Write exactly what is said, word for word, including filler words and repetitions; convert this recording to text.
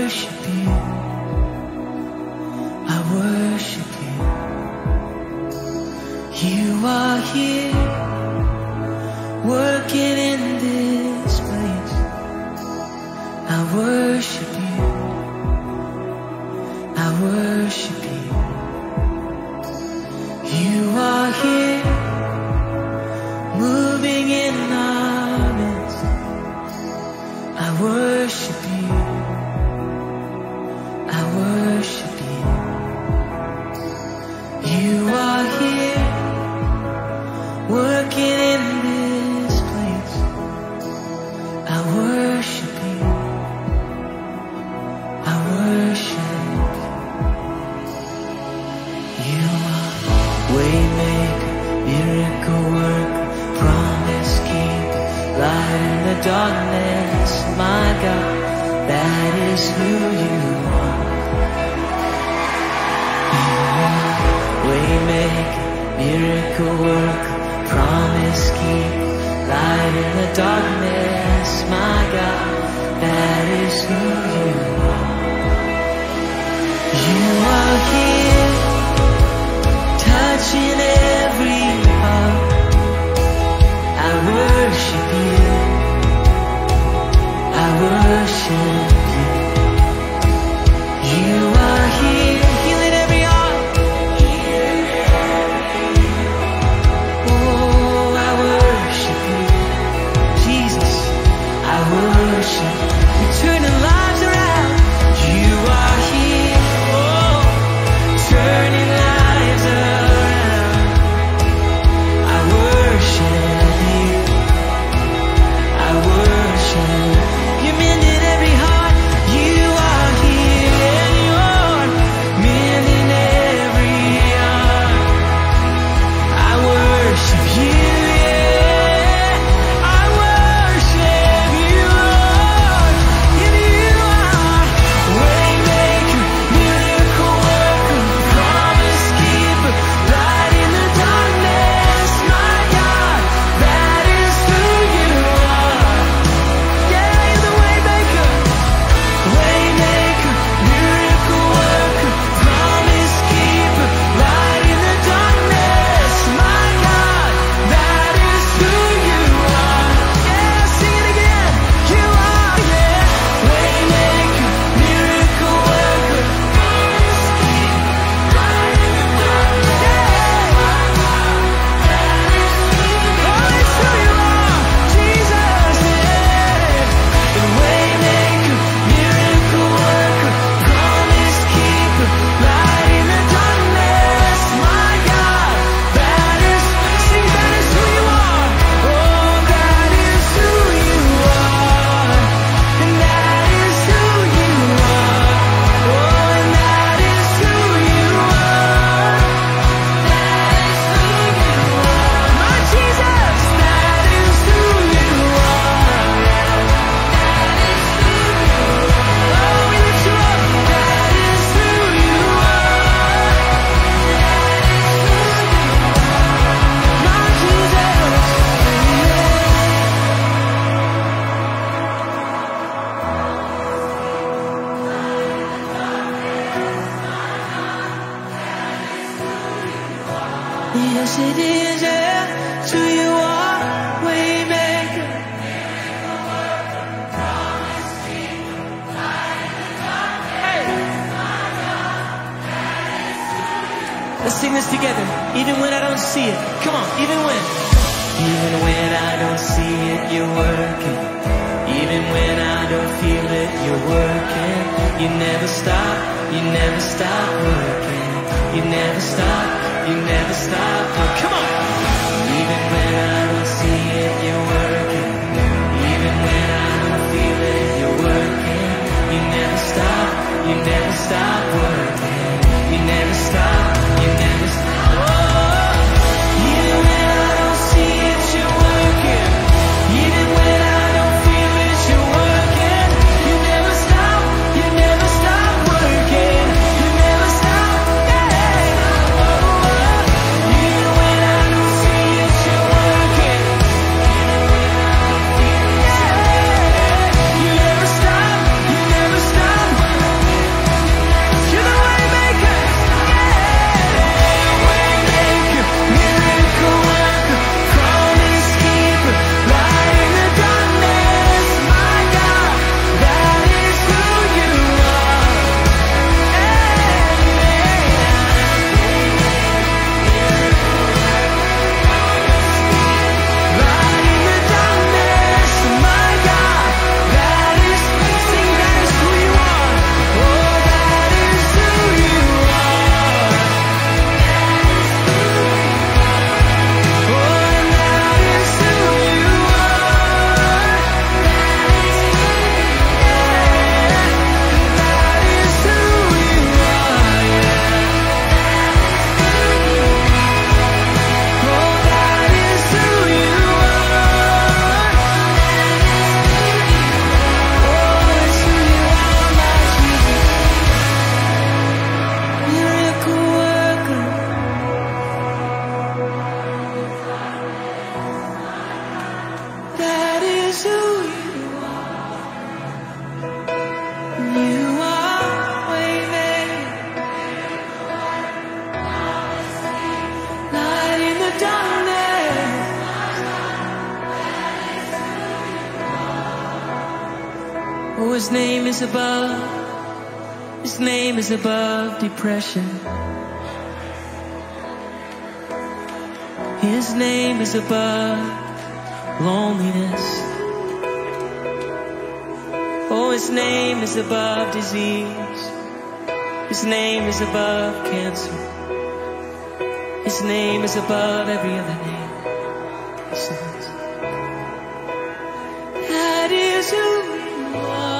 worship you. I worship you. You are here, working in this place. I worship you. I worship you. You are here, moving in our midst. I worship you. I worship you. You are here, working in this place. I worship you. I worship you. Are waymaker, miracle worker, promise keeper, light in the darkness. My God, that is who you are. You are waymaker, miracle worker, promise keeper, light in the darkness. My God, that is who you are. You are here, touching every heart. I worship you. I worship you. You are here, healing every heart. Oh, I worship you, Jesus. I worship you. You're turning lives around. You are here, oh, turning lives around. I worship you. I worship. You're mending every heart. You are here, and you're mending every heart. I worship you, yeah. I worship you, Lord. And you are waymaker, miracle worker, promise keeper, light in the darkness. My God, that is who you are. Yeah, you're the waymaker, waymaker, miracle worker, promise keeper, light in the darkness. My God, that is who you are. Yeah, sing it again. You are, yeah, waymaker, miracle worker, promise keeper, light in the darkness. Yeah, oh, it's who you are, Jesus. Yeah, the waymaker, miracle worker, promise keeper, light in the darkness. My God, that is, sing, that is who you are. Oh, that is who you are. And that is who you are. Oh, and that is who you are. That is who you are. My Jesus, that is who you are. That is who you are. Oh, we lift you up. That is who you are. That is who you are. My Jesus. Yes, it is, yeah. It's who you are, waymaker. Let's sing this together. Even when I don't see it. Come on, even when. Even when I don't see it, you're working. Even when I don't feel it, you're working. You never stop, you never stop working. You never stop, you never stop working. Come on. Even when I don't see it, you're working. Even when I don't feel it, you're working. You never stop, you never stop working. You never stop, you never stop. Oh, even when I don't see it, you're working. Even when I don't feel it, you're working. You never stop, you never stop working. You never stop, yeah. Oh, even when I don't see His name is above, His name is above depression. His name is above loneliness. Oh, His name is above disease. His name is above cancer. His name is above every other name. He says, that is who you are.